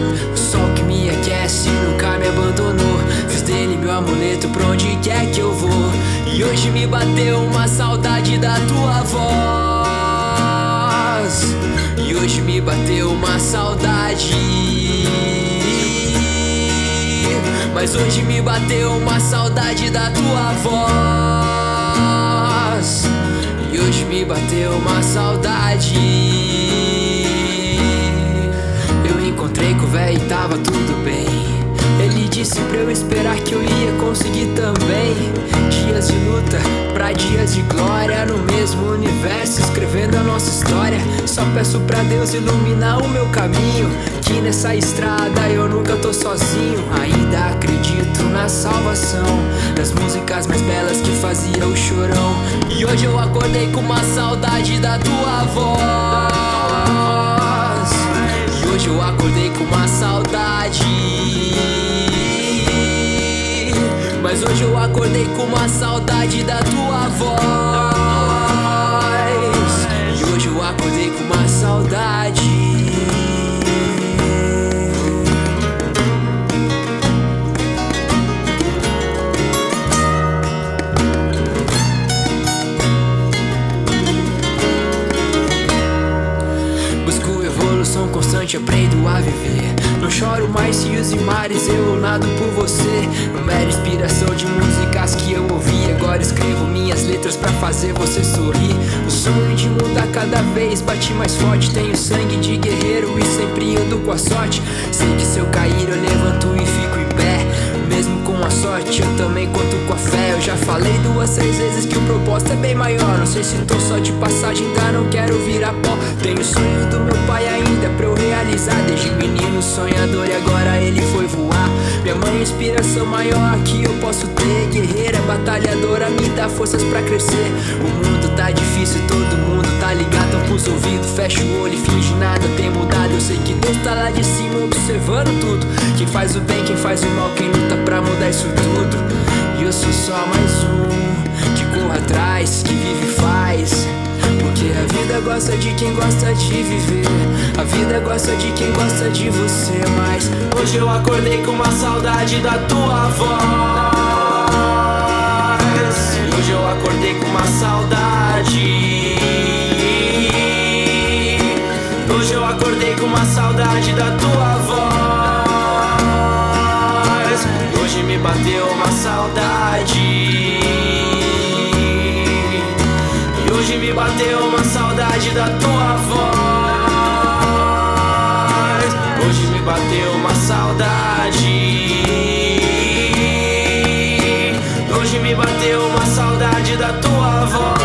O sol que me aquece nunca me abandonou. Fiz dele meu amuleto pra onde quer que eu vou. E hoje me bateu uma saudade da tua voz. E hoje me bateu uma saudade. Mas hoje me bateu uma saudade da tua voz. E hoje me bateu uma saudade. Eu encontrei com o véio e tava tudo bem. Ele disse pra eu esperar que eu ia conseguir também. Dias de luta pra dias de glória, no mesmo universo, escrevendo a nossa história. Só peço pra Deus iluminar o meu caminho, que nessa estrada eu nunca tô sozinho. Ainda acredito na salvação, das músicas mais belas que fazia o chorão. E hoje eu acordei com uma saudade da tua voz. E hoje eu acordei com uma saudade. Mas hoje eu acordei com uma saudade da tua voz. E hoje eu acordei com uma saudade. Busco evolução constante, aprendo a viver. Não choro mais rios e mares, eu nado por você. Uma mera inspiração de músicas que eu ouvi. Agora escrevo minhas letras pra fazer você sorrir. O sonho de mudar cada vez bate mais forte. Tenho sangue de guerreiro e sempre ando com a sorte. Sei que se eu cair eu levanto e fico em pé. Mesmo com a sorte eu também conto com a fé. Eu já falei 2, 3 vezes que o propósito é bem maior. Não sei se tô só de passagem, ainda não quero virar pó. Tenho o sonho do meu pai ainda pra eu realizar. Desde menino sonhador e agora ele foi voar. Minha mãe é inspiração maior que eu posso ter. Guerreira, batalhadora, me dá forças pra crescer. O mundo tá difícil, todo mundo tá ligado. Tampa os ouvidos, fecha o olho e finge nada tem mudado. Eu sei que Deus tá lá de cima observando tudo. Quem faz o bem, quem faz o mal, quem luta pra mudar isso tudo. E eu sou só mais um que corre atrás, que vive e faz. Porque a vida gosta de quem gosta de viver. A vida gosta de quem gosta de você. Mas hoje eu acordei com uma saudade da tua voz. Hoje eu acordei com uma saudade. Hoje eu acordei com uma saudade da tua voz. Hoje me bateu uma saudade. Hoje me bateu uma saudade da tua voz. Hoje me bateu uma saudade. Hoje me bateu uma saudade da tua voz.